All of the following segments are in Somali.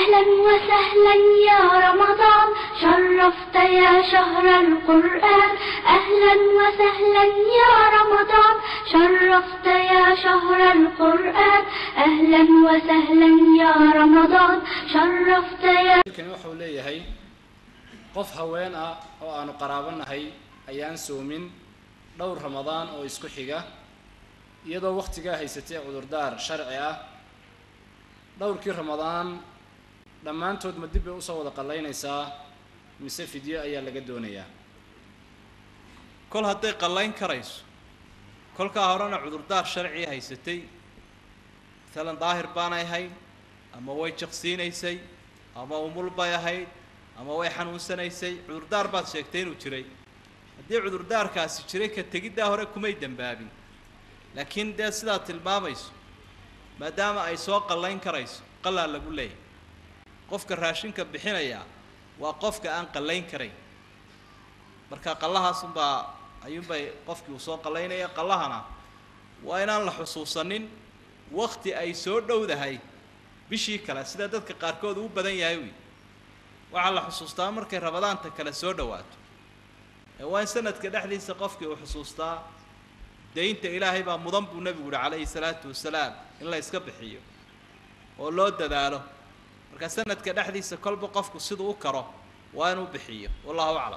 أهلا وسهلا يا رمضان شرفت يا شهر القرآن أهلا وسهلا يا رمضان شرفت يا شهر القرآن أهلا وسهلا يا رمضان شرفت يا كان wuxuu leeyahay qof haween ah oo aanu qaraabanahay ayaan soomin dhowr ramadaan oo isku xiga iyadoo waqtiga haysatay cudurdaar sharci ah dhowrkii ramadaan dhammaantood ma dib u soo wada qalaynaysaa mise fidyo ayaa laga doonayaa kol hadday qalayn karayso kolka horena cudurdaar sharci haysatay talan daahir baanay ahayd ama way jaqsiinaysay ama umul bay ahayd ama way xanuunsanaysay cudurdaar baad sheegtay inuu jiray haddii cudurdaarkaasi jiray ka tegiddaa hore kumay dambaabin laakiin dee sidaa tilmaamayso maadaama ay soo qalayn karayso qalaa lagu leeyahay qofka raashinka bixinaya waa qofka aan qalayn karayn marka qallahaasunbaa ayuunbay qofkii uu soo qalaynaya qallahana waa inaan la xusuusanin waqti ay soo dhowdahay bishii kale sida dadka qaarkood u badan yahay waxaa la xusuustaa markay ramadaanta kale soo dhawaato waa in sanadka dhexdiisa qofkii uu xusuustaa deynta ilaahay baa mudan buu nabigu yiri calayhi salaatu wasalaam in la iska bixiyo oo loo dadaalo marka sanadka dhexdiisa kolba qofku sidoo u karo waa inuu bixiyo wallahu a'lam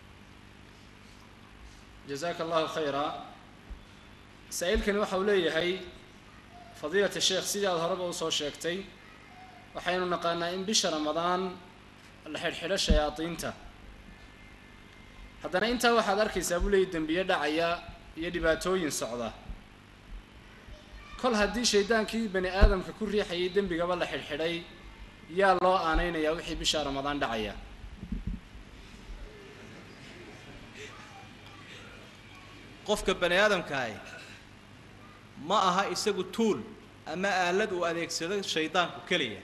jazakallahu khayra sa'ilkani waxa uu leeyahay fadiilada sheekh sidii aad horeba u soo sheegtay waxaynu naqaanaa in bisha ramadaan la xirxidho shayaadiinta haddana intaa waxaad arkaysaa buu leeyahay dambiye dhacaya iyo dhibaatooyin socda kol haddii shaydaankii bani aadamka ku riixayay dembigaba la xidhxidhay yaa loo aanaynayaa wixii bisha ramadaan dhacaya qofka bani aadamka ah ma aha isagu tool ama aalad uu adeegsado shaydaanku kaliya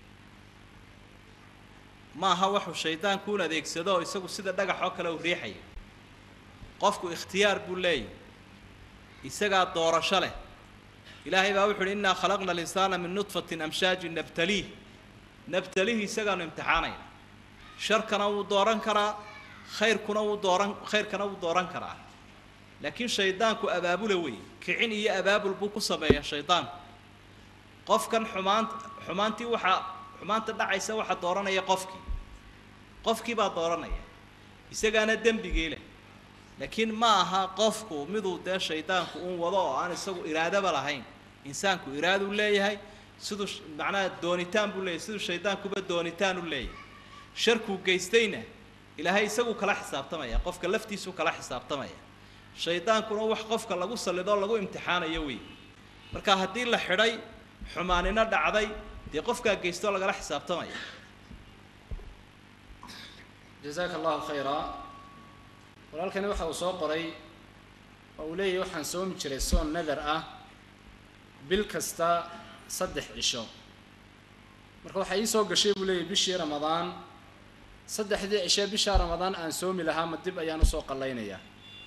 ma aha wuxuu shaydaanku u adeegsado isagu sida dhagax oo kale u riixay qofku ikhtiyaar buu leeyahay isaga doorasho leh ilaahay baa wuxuu inna khalaqna al-insana min nutfatin amshajin nabtalihi isaga imtixaanayna sharkana uu dooran karaa khayrkana uu dooran karaa laakiin shaydaanku abaabule way kicin iyo abaabul buu ku sameeyaa shaydaan qofkan xumaantii xumaanta dhacaysa waxa dooranaya qofkii baa dooranaya isagaana dambiga leh laakiin ma aha qofku miduu dee shaydaanku uu wado oo aan isagu iraadaba lahayn insaanku iraadu leeyahay sidoo macnaa doonitaan buu leeyahay sidoo shaydaankuba doonitaan u leeyahay sharku geystayna ilaahay isagu kala xisaabtamaya qofka laftiisu kala xisaabtamaya shaydaankuna wax qofka lagu salido lagu imtixaanayo way marka hadii la xidhay xumaanina dhacday dee qofka geysto laga xisaabtamaya jazakallahu khayra walaalkani waxa uu soo qoray oo uu leeyahay waxaan soomi jiray soon nadar ah bil kasta 3 cisho marka waxa ii soo gashay buu leeyahay bishii ramadaan 3 cisho bisha ramadaan aan soomi lahaa ma dib ayaan u soo qalaynaya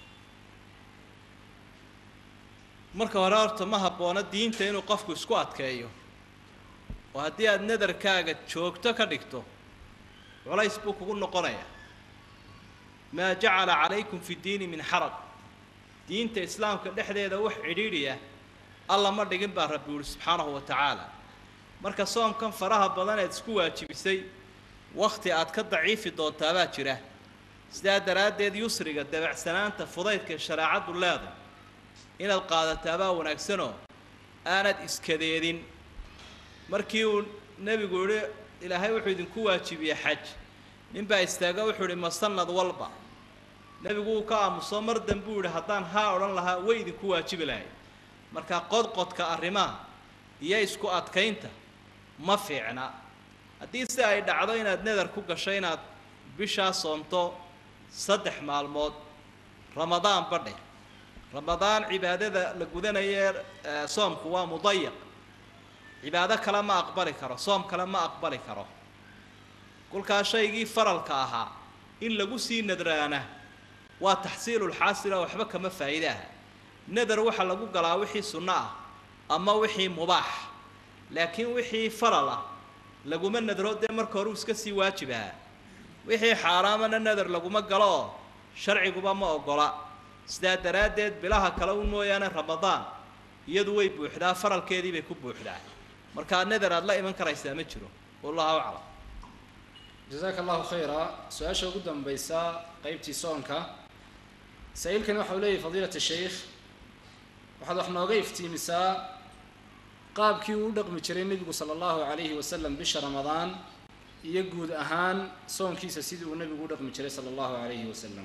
marka hore horta ma habboona diinta inuu qofku isku adkeeyo oo haddii aad nadarkaaga joogto ka dhigto culays buu kugu noqonaya ma jacala calaykum fi diini min xaraj diinta islaamka dhexdeeda wax cidhiidhiya alla ma dhigin baa rabbi subxaanahu wa tacaala marka soomkan faraha badan ee isku waajibisay waqti aad ka daciifi doontaa baa jira sidaa daraaddeed yusriga dabacsanaanta fudaydka shariicadu leedahay inaad qaadataabaa wanaagsanoo aanad iskadeedin markii uu nabigu yiri ilaahay wuxuu idinku waajibiyay xaj ninbaa istaaga wuxuu yiri masanad walba nabigu uu ka aamuso mar dambe uu yiri haddaan haa odhan lahaa way idinku waajibi lahayd marka qodqodka arrimaha iyo isku adkaynta ma fiicna haddii si ay dhacdo inaad nadar ku gasho inaad bishaa soomto 3 maalmood ramadaan badhe رمضان عبادة لجودنا صوم كوا مضيق عبادة كلام ما أقبل كره صوم كلام ما أقبل كره كل كشيء يجي فرل كاها إن لجوسي ندرانه وتحصيل الحاصل وحبك ما فائدة ندر وح لجو قلا وحي سنة أما وحي مباح لكن وحي فرلا laguma nadro dee marka hore iska sii waajibaa wixii xaaraamana nadar laguma galo sharciguba ma ogola sidaa daraaddeed bilaha kale u mooyaane ramadaan iyadu way buuxdaa faralkeedii bay ku buuxdaa markaa nadar aad la iman karaysaa ma jiro wallahu aclam جزاك الله خيرا سؤال قدام بيسا قيبتي صونكا سائل كان وحولي فضيلة الشيخ وحد احنا وقيفتي مساء قاب كيو دق مجرين النبي صلى الله عليه وسلم بشهر رمضان يقود أهان صون كيس سيد والنبي دق مجرين صلى الله عليه وسلم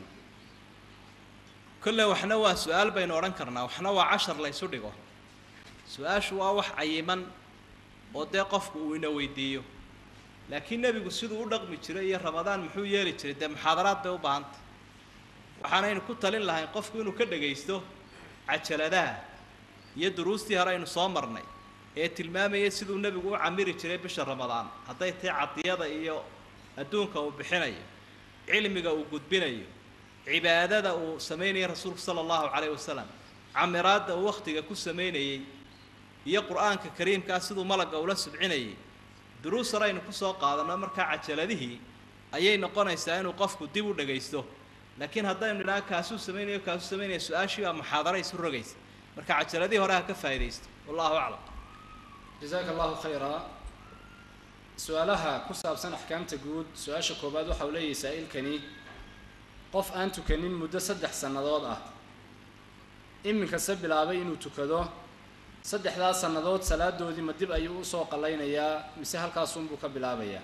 كله وحنا سؤال بين ورنكرنا وحنا 10 لا يسودغو سؤال شو wax cayiman oo de qofku uu ina weydiiyo laakiin nabigu sidoo u dhaqmi jiray iyo ramadaan muxuu yeeli jiray de muxaadaraad bay u baahantay waxaan ku talin lahayn qofku inuu ka dhageysto cajaladaha iyo duruustii hore aynu soo marnay ee tilmaamaya sidoo nabigu u camiri jiray bisha ramadaan haday tahay cadiyada iyo adduunka uu bixinayo cilmiga uu gudbinayo cibaadada uu sameeyay rasuulku sallallahu alayhi wasallam camiraada uu waqtiga ku sameeyay iyo quraanka kariimka sidoo malaga ula subcinayay duruus sarayna ku soo qaadana marka cajaladihi ayay noqonaysaa inuu qofku dib u dhageysto laakiin haddaynu nidhaa kaasu sameeyay su'aashii ama muxaadara isu rogaysa marka cajaladii hore ka faa'iideysto wallahu a'lam جزاك الله خيرا سؤالها كسابسن أحكام تجود سؤال كوباد وحولي سائل كني قف أنت كنين مدة 3 سنوات إما كسب العبي إنه تكده 3 سنوات سلاد دودي مدب أيو سوق علينا يا مسهل كاسون بوك بالعبية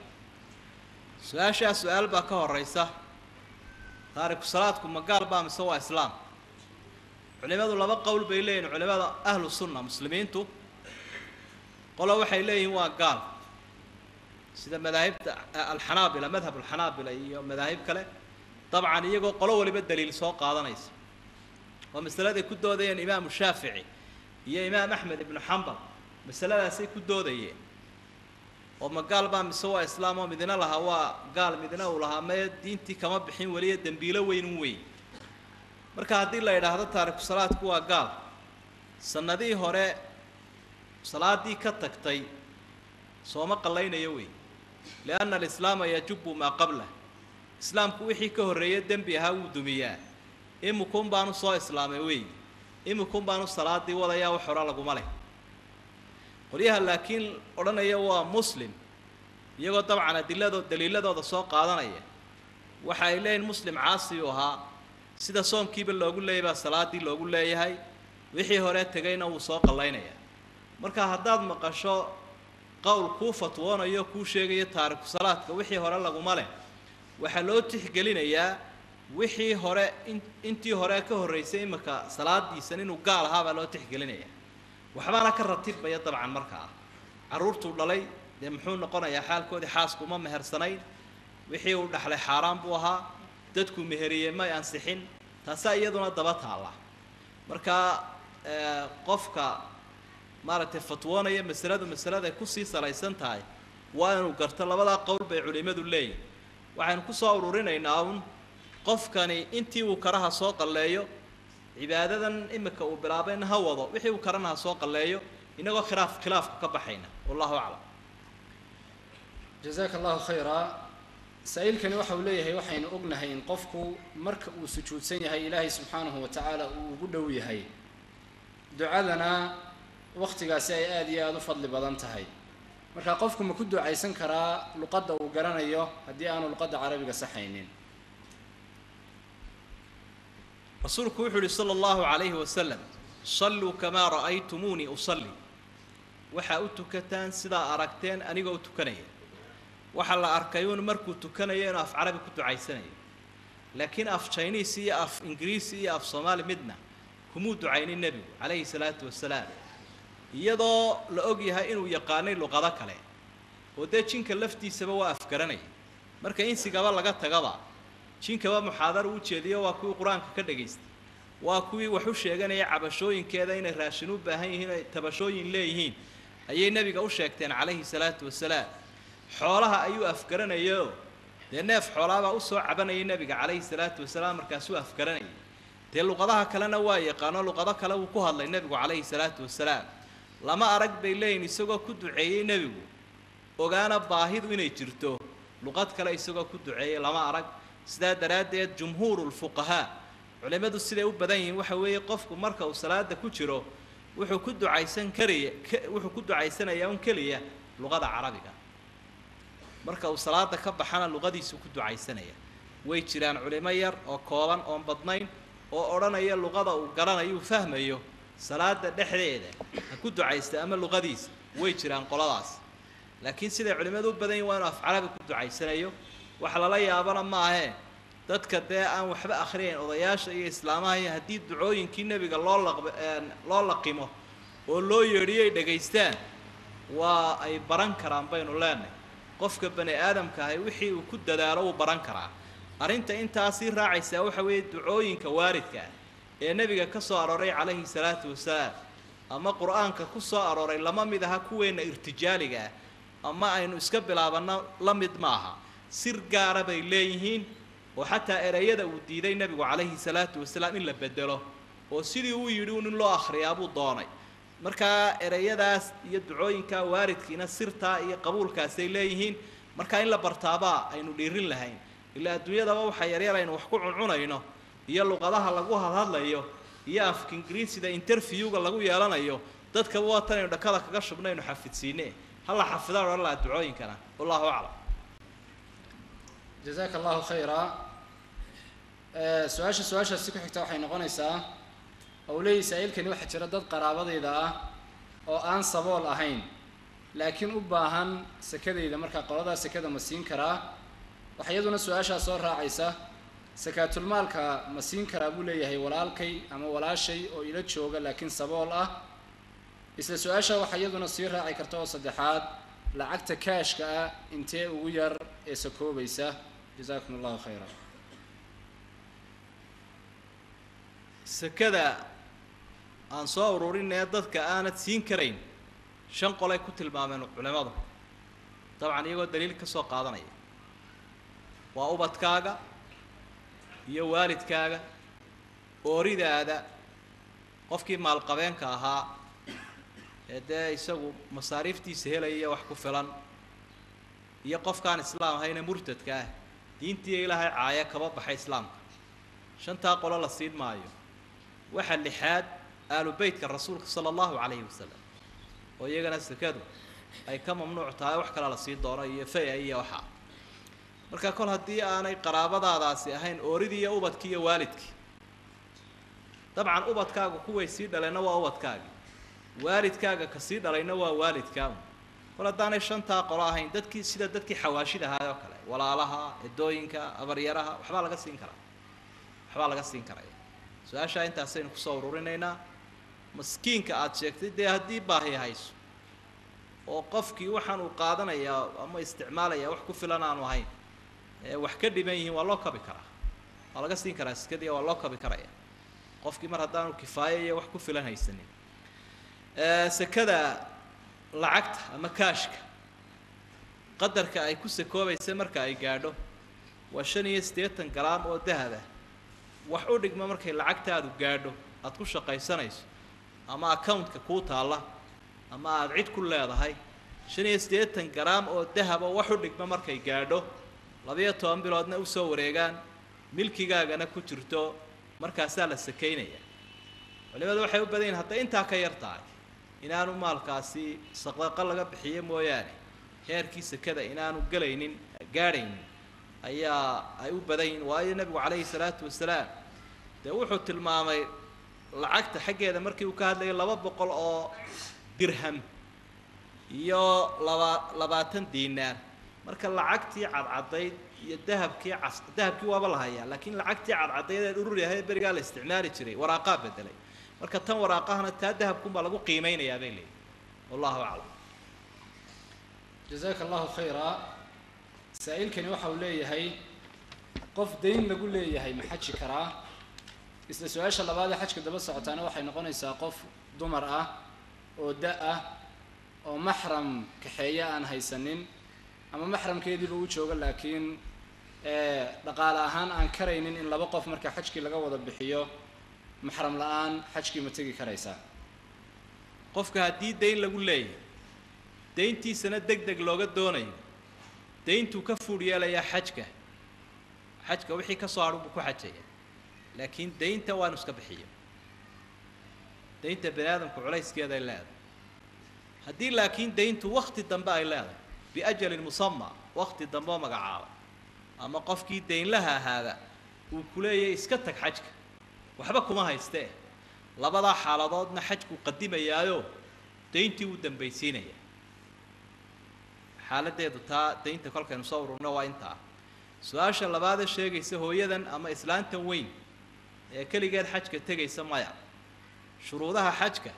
سؤال بكره الرئيسة تارك صلاتكم مقال بام سوى إسلام علماء الله قول بيلين علماء أهل السنة مسلمين تو قالوا وحي إليه هو قال سيدا مذاهب الحنابلة مذهب الحنابلة مذاهب كله طبعا يجوا قالوا اللي بالدليل سوق هذا نيس ومثلا ذي كدوا ذي الإمام الشافعي يا إمام أحمد بن حنبل مثلا سي كدوا ذي وما قال بام سوى إسلام ومدينة لها هو قال مدينة ولها ما دينتي كما بحين ولي الدنبيلة وينوي مركا هذه اللي هذا تارك صلاة كوا قال سنة ذي هراء صلاة دي كتكتي صوم قلينا يوي لأن الإسلام يجب ما قبله إسلام كويحي كهرية دنبيها ودمياه إما كون بانو صلاة إسلامي وي إما كون بانو صلاة دي ولا يا وحرا لكم عليه قريها لكن أرنا يوا مسلم يقول طبعا دليل هذا سوق قادنا وحايلين مسلم عاصي وها سيدا صوم كيبل لو أقول لي بس صلاة دي لو أقول لي هاي وحي هراء تجينا وسوق قلينا marka hadaad maqasho qowl ku fatwoona iyo ku sheegay taariikh salaadka wixii hore lagu male waxa loo tixgelinayaa wixii hore intii hore ka horeysay imaka salaadiisan inuu gaal ahaa loo tixgelinayaa waxbaana ka ratibaya dabcan markaa caruurtu dhalay de muxuu noqonayaa xaalkoodii xaasku ma mehersanayn wixii uu dhaxlay xaraam buu ahaa dadku meheriyay ma ansixin taas iyaduna daba taala marka qofka maaragtay fatwoonaya masalada ku sii salaysan tahay waa inuu garto labada qowl bay culimadu leeyihiin waxaan ku soo ururinaynaa qofkani intii uu karaha soo qaleeyo cibaadadan imika uu bilaabeen ha wado wixii uu karanaha soo qaleeyo inagoo khilaaf ka baxayna wallahu a'lam جزاك الله خيرا سائل كان وحول ليه وحين أغنه إن قفكو مرك وسجود سنيه إلهي سبحانه وتعالى وقدوي هاي دعاءنا waqtigaasi ay aad iyo aad u fadli badan tahay marka qofku ma ku ducaysan karaa luqadda uu garanayo hadii aanu luqadda carabiga saxaynin rasuulku wuxuu sallallahu alayhi wa sallam sallu kama ra'aytumuni usalli waxa u tukataan sida aragteen aniga u tukanaya waxa la arkayun markuu tukanayo inuu af carabi ku ducaysanayo laakiin af Chinese iyo af Ingiriisi iyo af Soomaali midna kumu ducaynin nabigu alayhi salaatu wassalaam iyadoo la og yahay inuu yaqaanay luqado kale oo de jinka laftiisaba waa afgaranay marka insigaba laga tagaba jinkaba muxaadar u jeediyo waa kuwii quraanka ka dhageystay waa kuwii wax u sheeganaya cabashooyinkeeda inay raashin u baahan yihiin ay tabashooyin leeyihiin ayay nabiga u sheegteen alayhi salaatu wassalaam xoolaha ayuu afgaranayo de neef xoolaaba u soo cabanayay nabiga alayhi salaatu wassalaam markaas uu afgaranay de luqadaha kalena waa yaqaano luqado kale uu ku hadlay nabigu alayhi salaatu wassalaam lama arag bay leeyin isagoo ku duceeyay nabigu ogaana baahidu inay jirto luqad kale isagoo ku duceeyay lama arag sidaa daraaddeed jumhuurul fuqahaa culimadu siday u badan yihiin waxa weeye qofku marka uu salaada ku jiro wuxuu ku ducaysanayaa un keliya luqada carabiga marka uu salaada ka baxana luqadiisu ku ducaysanaya way jiraan culimo yar oo kooban oon badnayn oo odhanaya luqada uu garanayo uu fahmayo salaada dhexdeeda ha ku ducaysta ama luqadiisa way jiraan qoladaas laakiin siday culimadu u badan yihiin waa inuu af carabi ku ducaysanayo wax lala yaabana maahee dadka dee aan waxba akhriyayn odayaasha iyo islaamaha iyo haddii ducooyinkii nebiga loo laqimo oo loo yeedhiyay dhegaystaan waa ay baran karaan baynu leenahay qofka bani aadamka ahay wixii uu ku dadaalo uu baran karaa arrinta intaasii raacaysaa waxa weeye ducooyinka waaridka ah ee nebiga ka soo arooray calayhi salaatu wasalaam ama qur-aanka ku soo arooray lama mid aha kuweenna irtijaaliga ah ama aynu iska bilaabanno la mid maaha sir gaara bay leeyihiin oo xataa ereyada uu diiday nebigu calayhi salaatu wasalaam in la bedelo oo sidii uu yidhi in loo akhriyaa buu doonay markaa ereyadaas iyo ducooyinka waaridkiina sirtaa iyo qabuulkaasay leeyihiin markaa in la bartaabaa aynu dhiirin lahayn ilaa adduunyadaba waxa yaryar aynu wax ku cuncunayno iyo luqadaha lagu hadlayo iyo afka ingiriisida interviewga lagu yeelanayo dadka watan aynu dhakada kaga shubnayno xafidsiine halla xafidaan oo la ducooyinkana wallahu a'lam جزاك الله خيرا su-aashaasi ku xigta waxay noqonaysaa oo leeyahay saa'iilkani waxa jira dad qaraabadayda ah oo aan sabool ahayn laakiin u baahan sakadayda marka qolada sakada ma siin karaa waxa iyaduna su-aashaas soo raacaysa sakaatul maalka ma siin karaa buu leeyahay walaalkay ama walaashay oo ila jooga laakiin sabool ah isla su-aasha waxa iyaduna sii raaci karta oo saddexaad lacagta kaashka ah intee ugu yar ee sakoobaysa جزاكم الله خيرا sakada aan soo ururinay dadka aanad siin karayn shan qolay ku tilmaameen culimadu dabcan iyagoo daliil ka soo qaadanaya waa ubadkaaga iyo waalidkaaga ooridaada qofkii maalqabeenka ahaa ee dee isagu masaariiftiisa helaya wax ku filan iyo qofkaan islaam ahayna murtadka ah diintii ilaahay caaya kaba baxay islaamka shantaa qolo la siin maayo waxa lixaad aalu beytka rasuulka sala allahu calayhi wasalam oo iyagana sakadu ay ka mamnuuc tahay wax kale la siin doono iyo faya iyo waxa marka kol haddii aanay qaraabadaadaasi ahayn ooridii iyo ubadkii iyo waalidkii dabcan ubadkaaga kuway sii dhaleenna waa ubadkaagii waalidkaaga ka sii dhalayna waa waalidkaagu kol haddaanay shantaa qolo ahayn dadkii sida dadkii xawaashid ahaa oo kale walaalaha edooyinka abaryaraha waxbaa laga siin karaya su-aashaa intaasaynu kusoo ururinaynaa maskiinka aada sheegtay dee haddii baahi hayso oo qofkii waxaan uu qaadanayaa ama isticmaalaya wax ku filan aanu ahayn wax ka dhiban yihiin waa loo kabi karaa waa laga siin karaa sikadii waa loo kabi karaya qofkii mar haddaanu kifaayo iyo wax ku filan haysanin sakada lacagta ama kaashka qadarka ay ku sakoobaysa marka ay gaadho waa 85 garaam oo dahab ah wax u dhigma markay lacagtaadu gaadho aad ku shaqaysanayso ama accountka ku taala ama aad cid ku leedahay 85 garaam oo dahab oo wax u dhigma markay gaadho 12 biloodna u soo wareegaan milkigaagana ku jirto markaasaa la sakeynaya culimadu waxay u badan yihiin hadda intaa ka yar tahay inaanu maalkaasi saqaqa laga bixiyo mooyaane heerkii sakada inaanu galaynin gaadhaynin ayaa ay u badan yihiin waayo nabigu calayhi salaatu wasalaam dee wuxuu tilmaamay lacagta xaggeeda markii uu ka hadlayay 200 oo dirham iyo 20 diinaar marka lacagtii cadcadayd iyo dahabkii waaba la hayaa laakiin lacagtii cadcadayd ee urur yahay berigaa la isticmaali jiray waraaqa bedelay marka tan waraaqahana taa dahabku baa lagu qiimeynayaa bay leeyahay wallahu a'lam جزاك الله خيرا سائلكني waxa uu leeyahay qof deyn lagu leeyahay ma xaji karaa isla su'aasha labaad ee xajka daba socotaana waxay noqonaysaa qof dumar ah oo da ah oo mahram kaxeeya aan haysanin ama mahramkeediiba uu jooga laakiin dhaqaale ahaan aan karaynin in laba qof marka xajkii laga wada bixiyo mahram la'aan xajkii ma tagi karaysaa qofka haddii deyn lagu leeyahay dayntiisana degdeg looga doonayo dayntu ka fuudyeelaya xajka wixii ka soo hadhu buu ku xajaya laakiin daynta waanu iska bixiyo daynta bani aadamku culayskeeda ay leedahay haddii laakiin dayntu waqti dambe ay leedahay biajalin musamma waqti dambe oo magacaaba ama qofkii daynlaha ahaada uu ku leeyahay iska tag xajka waxba kuma haystee labadaa xaaladoodna xajku qadimayaayo dayntii uu dambaysiinaya xaaladeedu taa daynta kolkaynu soo ururno waa intaa su-aasha labaad ee sheegaysa hooyadan ama islaantan weyn ee keligeed xajka tegaysa maya shuruudaha xajka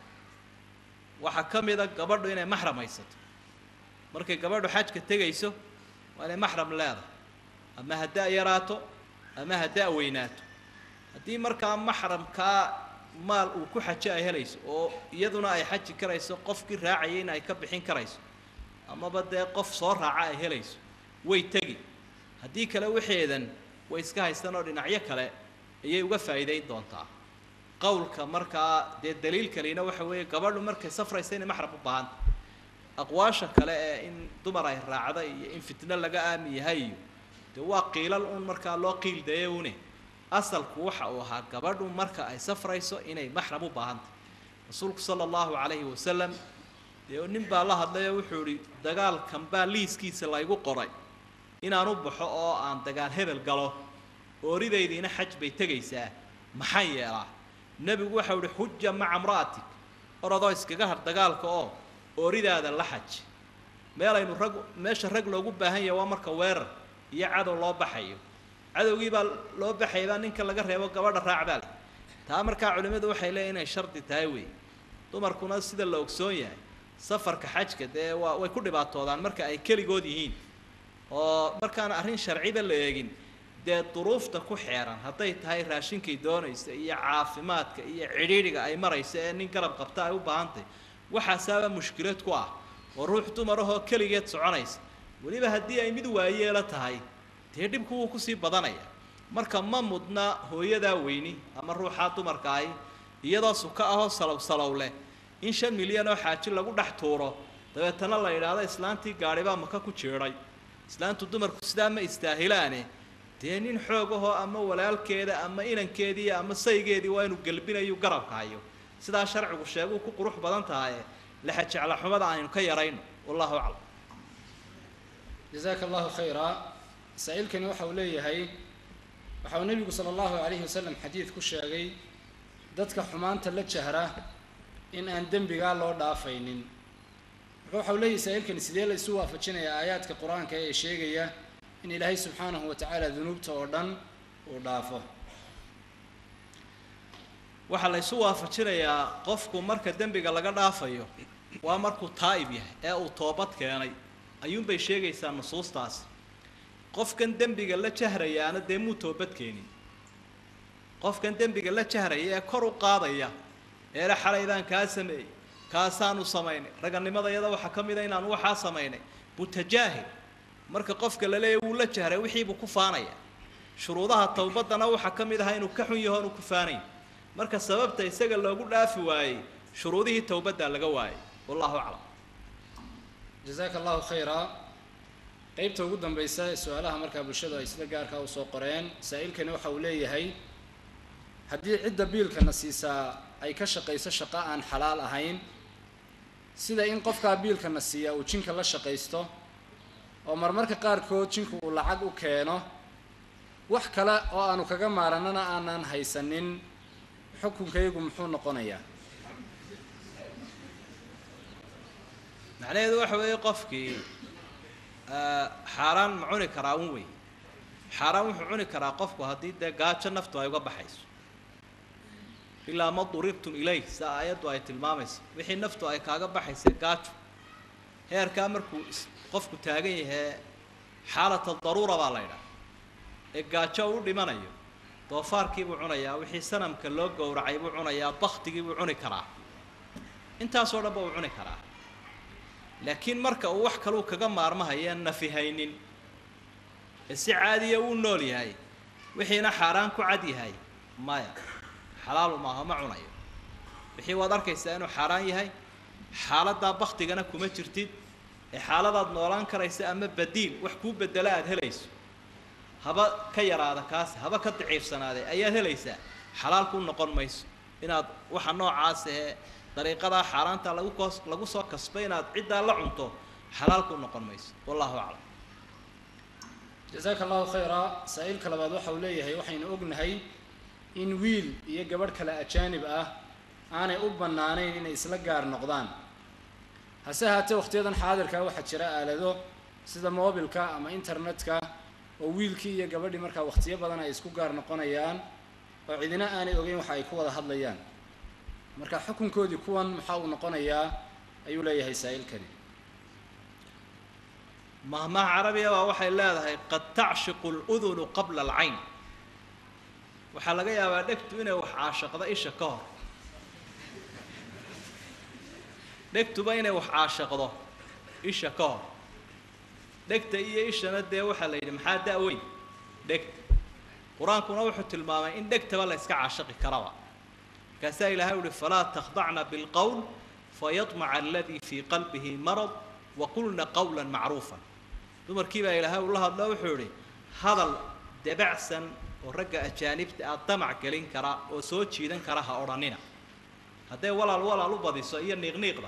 waxaa ka mid a gabadhu inay maxram haysato markay gabadhu xajka tegayso waa inay maxram leedahay ama haddaa yaraato ama haddaa weynaato haddii markaa maxramkaa maal uu ku xajo ay helayso oo iyaduna ay xaji karayso qofkii raacayayna ay ka bixin karayso amaba dee qof soo raaca ay helayso way tegi haddii kale waxeedan way iska haystaan oo dhinacyo kale ayay uga faa'iidayn doontaa qowlka markaa dee daliil kalena waxa weeye gabadhu markay safraysa inay maxram u baahanta aqwaasha kale ee in dumar ay raacda iyo in fitno laga aami yahay iyo dee waa qiilal un markaa loo qiildaye une asalku waxa uu ahaa gabadhu marka ay safrayso inay maxram u baahanta rasuulku sala allahu calayhi wasalam dee nin baa la hadlayo wuxuu ihi dagaalkan baa liiskiisa laygu qoray inaan u baxo oo aan dagaal hebel galo ooridaydiina xaj bay tegaysaa maxaan yeelaa nebigu waxau ihi xuja maca imra'atik orodoo iskaga har dagaalka oo ooridaada la xaj meelaynu meesha rag loogu baahan yahay waa marka weerar iyo cadow loo baxayo cadowgii baa loo baxaybaa ninka laga reebo gabadha raacbaal taa markaa culimmadu waxay leeyihin inay shardi tahay wey dumarkuna sida la ogsoon yahay safarka xajka dee way ku dhibaatoodaan marka ay keligood yihiin oo markaan arrin sharciba la eegin dee duruufta ku xeeran hadday tahay raashinkay doonaysa iyo caafimaadka iyo cidhiidhiga ay maraysa ee nin garab qabta ay u baahantahy waxaasaaba mushkilad ku ah oo ruux dumarahoo keligeed soconaysa weliba haddii ay mid waayeela tahay dee dhibku wuu kusii badanaya marka ma mudna hooyadaa weyni ama ruuxaa dumarka ahi iyadoo suka ahoo salow leh in 5 milyan oo xaaji lagu dhex tuuro dabeetana la yidhaahdo islaantii gaadhi baa maka ku jeedhay islaantu dumarku sidaa ma istaahilaane dee nin xoog ahoo ama walaalkeeda ama inankeedii ama saygeedii waa inuu gelbinayu garabka hayo sidaa sharcigu sheeguu ku qurux badan tahay laxa jecla xumada aynu ka yarayno wallahu aclam jazaaka allahu khayra saa'ilkani waxa uu leeyahay waxa uu nebigu sala allahu calayhi wasalam xadiid ku sheegay dadka xumaanta la jahra in aan dembigaa loo dhaafaynin marka waxa uu leeyahay saa'ilkani sidee la isu waafajinayaa aayaadka qur-aanka ee sheegaya in ilaahay subxaanahu wa tacaala dunuubta oo dhan uu dhaafo waxaa la isu waafajinayaa qofku marka dembiga laga dhaafayo waa markuu taa'ib yahay ee uu toobad keenay ayuunbay sheegaysaa nusuustaas qofkan dembiga la jahrayaana dee muu toobad keenin qofkan dembiga la jahraya ee kor u qaadaya eela xalay baan kaa sameeyey kaasaanu samaynay raganimadayada waxaa ka mid a inaanu waxaa samaynay mutajaahil marka qofka la leeyahay wuu la jahray wixii buu ku faanaya shuruudaha towbadana waxaa ka mid ahaa inuu ka xun yaho aanu ku faanayn marka sababta isaga loogu dhaafi waayey shuruudihii towbaddaa laga waayay wallahu aclam jazaaka allahu khayra qaybta ugu dambaysa ee su-aalaha markaa bulshadu ay sida gaarkaa usoo qoreen saa'ilkani waxa uu leeyahay haddii cidda biilkana siisaa ay ka shaqayso shaqo aan xalaal ahayn sida in qofkaa biilkana siiya uu jinka la shaqaysto oo marmarka qaarkood jinku uu lacag u keeno wax kale oo aanu kaga maaranana aanaan haysanin xukunkaygu muxuu noqonayaa macnaheedu waxa weeye qofkii xaaraan ma cuni karaa un wey xaaraan wuxuu cuni karaa qofku haddii dee gaajo naftu ay uga baxayso ilaa ma durirtum ilayh saa aayaddu ay tilmaamayso wixii naftu ay kaaga baxaysa gaajo heerkaa markuu qofku taagan yahay xaalata daruura baa la ydhaha ee gaajo u dhimanayo doofaarkii buu cunayaa wixii sanamka loo gowracay buu cunayaa baktigii buu cuni karaa intaasoo dhan ba uu cuni karaa laakiin marka uu wax kaluu kaga maarmahaya nafihaynin ee si caadiya uu nool yahay wixiina xaaraan ku cad yahay maya xalaalu maaha ma cunayo wixii waad arkaysaa inuu xaaraan yahay xaaladdaa baktigana kuma jirtid xaaladaad noolaan karaysa ama badiil wax ku bedela aad helayso haba ka yaraada kaas haba ka daciifsanaade ayaad helaysaa xalaal ku noqon mayso inaad waxa noocaas ah dariiqada xaaraanta lagu soo kasbay inaad cidda la cunto xalaal ku noqon mayso wallahu a'lam jazaaka allahu khayra saa'iilka labaad waxa uu leeyahay waxaynu ognahay in wiil iyo gabadh kale ajaanib ah aanay u bannaanayn inay isla gaar noqdaan hase haatee waqtiyadan xaadirka waxaa jira aalado sida moobilka ama internetka oo wiilkii iyo gabadhii markaa waqtiyo badan ay isku gaar noqonayaan oo cidina aanay ogeyn waxa ay ku wada hadlayaan marka xukunkoodii kuwan maxaa uu noqonayaa ayuu leeyahay saa'ilkani mahma carabiya waa waxay leedahay qad ta'shiqu al-udhunu qabla al-'ayn waxa laga yaabaa dhegtu inay wax caashaqdo isha ka hor dhegtuba inay wax caashaqdo isha ka hor dhegta iyo ishana dee waxaa la yidhi maxaa da'weyn dhegta qur-aankuna wuxuu tilmaamay in dhegtaba la iska caashaqi karaba markaasaa ilaahay uhi falaa takhdacna bilqowl fayadmaca aladii fii qalbihi marad waqulna qawlan macruufan dumarkii baa ilaahay ula hadlo wuxuu yihi hadal dabacsan oo ragga ajaanibta ah damac gelin kara oo soo jiidan kara ha odhanina hadday walaal u badiso iyo niiqniiqda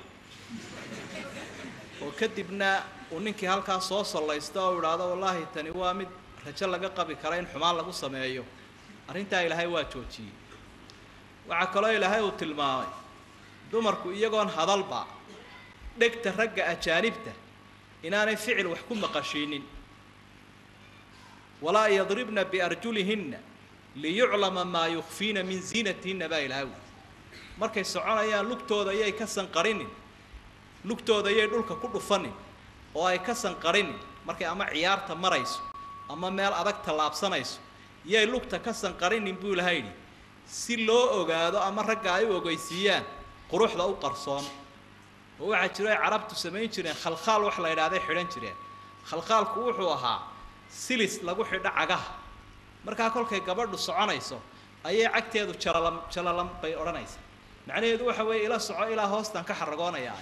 oo kadibna uu ninkii halkaa soo sallaysto oo idhaahdo wallaahi tani waa mid rajo laga qabi kara in xumaan lagu sameeyo arrintaa ilaahay waa joojiyey waxaa kaloo ilaahay uu tilmaamay dumarku iyagoon hadalba dhegta ragga ajaanibta inaanay ficil wax ku maqashiinin walaa yadribna biarjulihinna liyuclama maa yukhfiina min ziinatihinna baa ilaahay markay soconayaan lugtooda ayay ka sanqarinin lugtooda ayay dhulka ku dhufanin oo ay ka sanqarinin markay ama ciyaarta marayso ama meel adag tallaabsanayso yay lugta ka sanqarinin buu ilaahay yidhi si loo ogaado ama ragga ay u ogeysiiyaan quruxda u qarsoon oo waxaa jiro ay carabtu samayn jireen khalkhaal wax la yidhaahday xidhan jireen khalkhaalku wuxuu ahaa silis lagu xidho cagaha markaa kolkay gabadhu soconayso ayay cagteedu jalalam bay odhanaysaa macnaheedu waxa weeye ila soco ilaa hoostan ka xaragoonayaa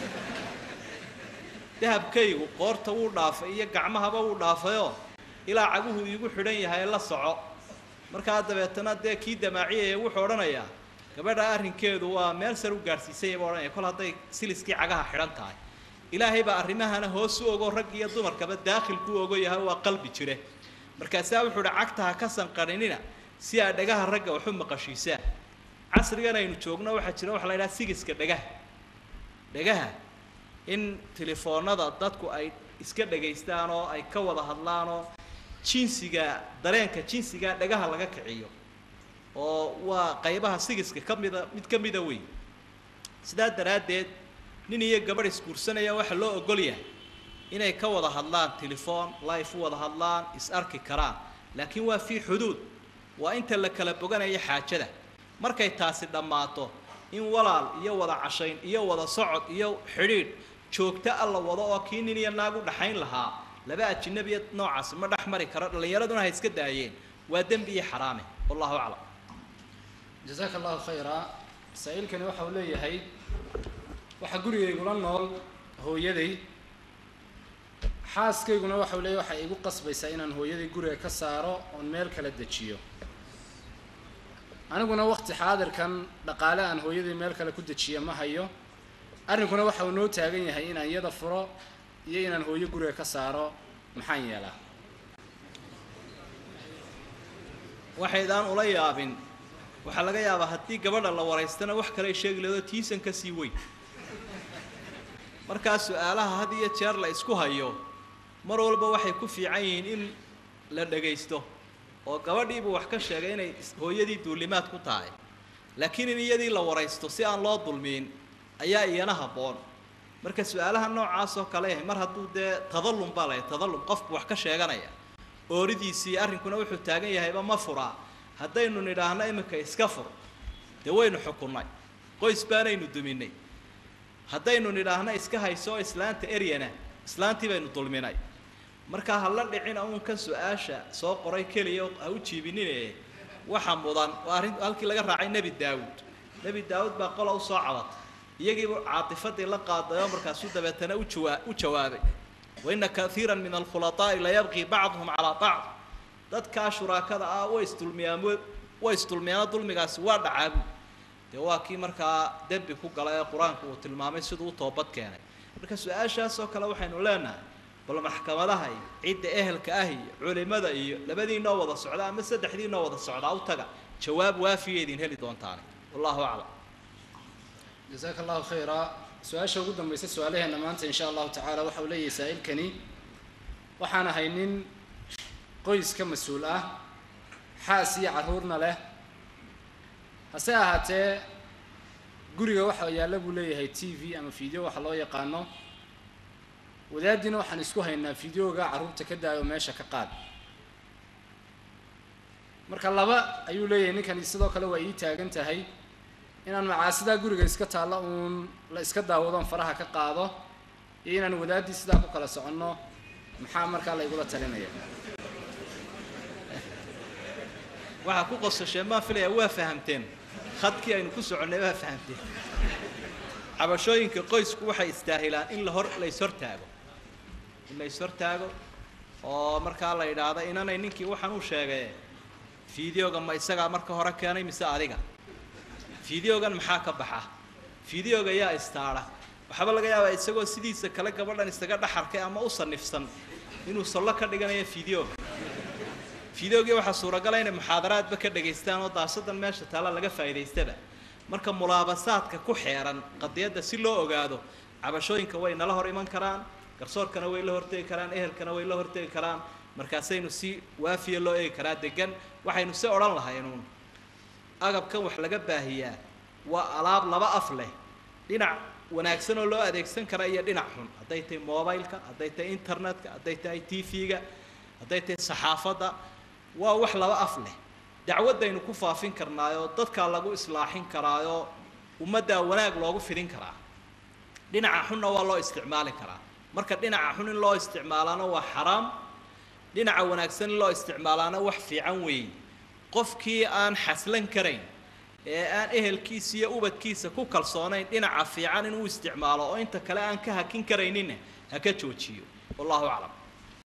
dahabkaygu qoorta wuu dhaafay iyo gacmahaba wuu dhaafayoo ilaa caguhu iigu xidhan yahay la soco markaa dabeetana dee kii damaaciyaya wuxuu odhanayaa gabadha arrinkeedu waa meel sar u gaadhsiisayay buu odhanaya kol hadday siliskii cagaha xidhan tahay ilaahay baa arrimahana hoos u ogo rag iyo dumarkaba daakhilku ogo yahay waa qalbi jire markaasaa wuxuu uhi cagta ha ka sanqarinina si aa dhagaha ragga waxu maqashiisaan casrigan aynu joogno waxaa jira waxa la yidhaha sigiska dhagaha in telefoonada dadku ay iska dhagaystaan oo ay ka wada hadlaan oo dareenka jinsiga dhagaha laga kiciyo oo waa qaybaha sigiska mid ka mida weyn sidaa daraaddeed nin iyo gabadh isguursanaya waxa loo ogol yahay inay ka wada hadlaan telefoon life u wada hadlaan is arki karaan laakiin waa fii xuduud waa inta la kala boganayo xaajada markay taasi dhammaato in walaal iyo wada cashayn iyo wada socod iyo xidhiidh joogto alla wado oo kii nin iyo naag u dhaxayn lahaa laba ajnabiya noocaasi ma dhex mari karo dhallinyaraduna ha iska daayeen waa dembi iyo xaraame wallahu aclam jazaaka allahu khayra saa'ilkani waxa uu leeyahay waxaa gurigaygula nool hooyaday xaaskayguna waxa uu leeyahay waxay igu qasbaysaa inaan hooyaday guriga ka saaro oon meel kala dejiyo aniguna waqti xaadirkan dhaqaale aan hooyaday meel kale ku dejiyo ma hayo arrinkuna waxa uu noo taagan yahay inaan iyada furo iyo inaan hooyo guriga ka saaro maxaan yeelaa waxaydaan ula yaabin waxaa laga yaabaa haddii gabadha la waraystana wax kale ay sheegi leedo tiisan ka sii weyn markaa su-aalaha had iyo jeer la isku hayo mar walba waxay ku fiican yihiin in la dhagaysto oo gabadhiibuu wax ka sheegay inay hooyadii duulimaad ku tahay laakiin in iyadii la waraysto si aan loo dulmiin ayaa iyana habboon marka su-aalaha noocaas oo kale mar hadduu dee tadallum baa leh tadallum qofku wax ka sheeganaya ooridiisii arrinkuna wuxuu taagan yahayba ma furaa haddaynu nidhaahno iminka iska fur dee waynu xukunnay qoys baanaynu duminay haddaynu nidhaahno iska hayso oo islaanta eryana islaantii baynu dulminay markaa ha la dhicina uunkan su-aasha soo qoray keliya ha u jiibinine waxa mudan waa arrin halkii laga raacay nebi daawud baa qola u soo cabatay يجب عاطفتي لقى ضيامرك سود بتنا وجوابي وإن كثيرا من الخلطاء لا يبغي بعضهم على بعض dadka shuraakada ah way istulmiyaan dulmigaas waa dhacay de waa kii marka dambi ku galay quraanku uu tilmaamay sidoo toobad keenay marka su'aashaas oo kale waxaynu leenahay bal maxkamadaha ciidda ehelka ah iyo culimada iyo labadiina wada socda ama saddexdiina wada socda u taga jawaab waafiyeedin heli doontaan wallahu a'lam jazakallahu khayra su'aasha ugu dambaysa su'aalaheena maanta insha Allah ta'ala waxa uu leeyahay saa'ilkani waxaan haynin qoyska mas'uul ah xaas iyo caruurna leh hase ahaatee guriga waxa yaalla buu leeyahay TV ama video waxa loo yaqaano wadaadina waxaan isku haynaa videoga caruurta ka daayo meesha ka qaad marka laba ayuu leeyahay ninkan sidoo kale waa ii taagan tahay inaan macaasida guriga iska taala la iska daawado faraha ka qaado iyo inaan wadaadii sidaa ku kala soconno maxaa markaa la igula talinaya waxa ku qosashay ma filaya waa fahamteen khadkii aynu ku soconay waa fahamteen cabashooyinka qoysku waxay istaahilaan in la ishortaago oo markaa la yiraahdo inanay ninkii waxaan u sheegay videoga ma isaga marka hore keenay mise adiga videogan maxaa ka baxa videoga yaa istaara waxba laga yaabaa isagoo sidiisa kala gabadhan isaga dhaxarkay ama u sanifsan inuu solo ka dhiganayo videoga waxa suuragal ah in muxaadaraadba ka dhageystaan oo daasadan meesha taala laga faa'iideystaba marka mulaabasaadka ku xeeran qadiyada si loo ogaado cabashooyinka way nala hor iman karaan garsoorkana way la hortagi karaan ehelkana way la hortagi karaan markaasaynu si waafiye loo eegi karaa degan waxaynu si oran lahayn agabkan wax laga baahiyaa waa alaab laba af leh dhinac wanaagsan oo loo adeegsan kara iyo dhinac xun haday tahay mobilka haday tahay internetka haday tahay TV-ga haday tahay saxaafada waa wax laba af leh dacwadaynu ku faafin karnaayo dadka lagu islaaxin karaayo ummadda wanaag loogu fidin karaa dhinaca xunna waa loo isticmaali karaa marka dhinaca xun in loo isticmaalaano waa xaraam dhinaca wanaagsan in loo isticmaalaano wax fiican weey qofkii aan xaslan karayn ee aan ehelkiisa iyo ubadkiisa ku kalsoonayn dhinaca fiican inuu isticmaalo oo inta kale aan ka hakin karaynin ha ka joojiyo wallahu a'lam